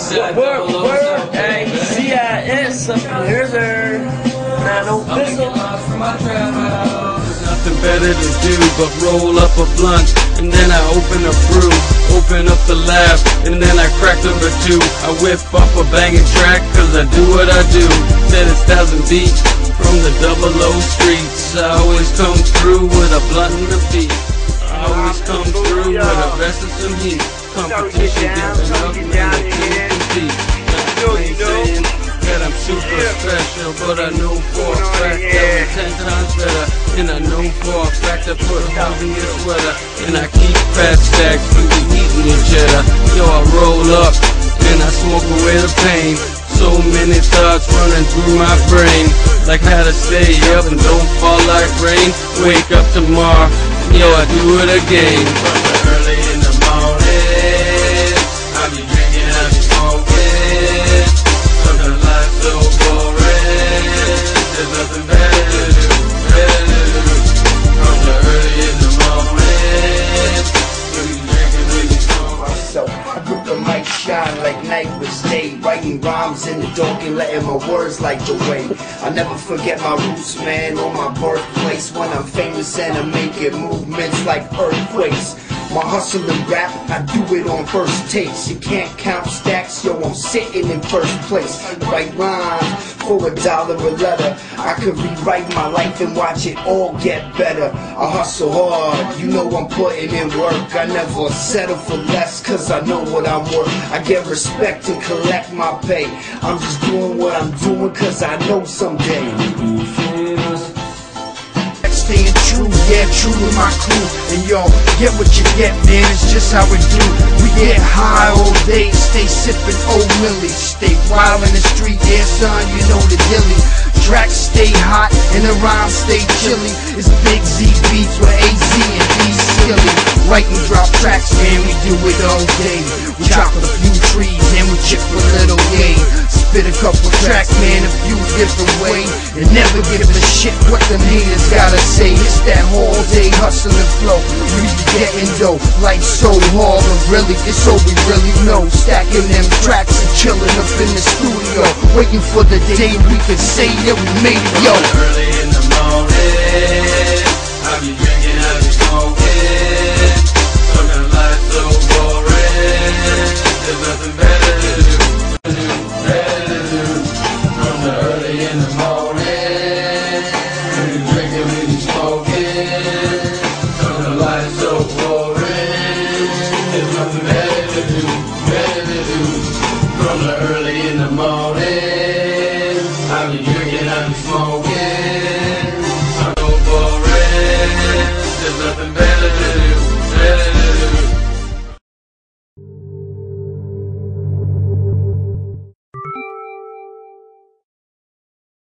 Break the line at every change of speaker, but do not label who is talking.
Word, hey, CIS, here's her. Now don't fizzle.
Nothing better to do but roll up a blunt, and then I open a brew, open up the lab, and then I crack number 2. I whip up a banging track, cause I do what I do. Said it's 1,000 beats from the 00 streets. I always come through with a blunt and a beat. I always come through with a vest and some heat. Competition giving up, man, I can't compete. Saying that I'm super special, but I know for a fact that I'm 10 times better. And I know for a fact I put holes in your sweater, and I keep fat stacks, you be eating your cheddar. Yo, I roll up and I smoke away the pain. So many thoughts running through my brain, like how to stay up and don't fall like rain. Wake up tomorrow, yo, I do it again. Early in the morning, I be drinking, I be smoking. Sometimes life's so boring, there's nothing better to do, From the early in the morning, we be drinking, we be smoking.
So I grip the mic, shine like night was day, writing rhymes in the dark and letting my words light the way. I never forget my roots, man, or my birthplace. When I'm famous and I make it movements like earthquakes. My hustle and rap, I do it on first takes. You can't count stacks, yo, I'm sitting in first place. Write rhymes for $1 a letter. I could rewrite my life and watch it all get better. I hustle hard, you know I'm putting in work. I never settle for less, cause I know what I'm worth. I get respect and collect my pay. I'm just doing what I'm doing cause I know someday. Staying true, yeah, true with my crew. And yo, get what you get, man, it's just how it do. We get high all day, stay sipping Old Millie. Stay wild in the street, yeah, son, you know the dilly. Tracks stay hot and the rhymes stay chilly. It's Big Z beats with AZ and D Skilly. Write and drop tracks, man, we do it all day. We chop a few trees and we chip a little yay. Spit a couple tracks, man, a few different ways. And never give a shit what them haters gotta say. It's that whole day hustle and flow. We be getting dough, life's so hard, but really, it's all we really know. Stacking them tracks and chilling up in the studio, waiting for the day we can say that we made it, yo.
Early in the morning, I be drinking, I be smoking. Sometimes life's so boring, there's nothing better to do. From the early in the morning, we be drinking, we be smoking. Sometimes life's so boring, there's nothing better to do.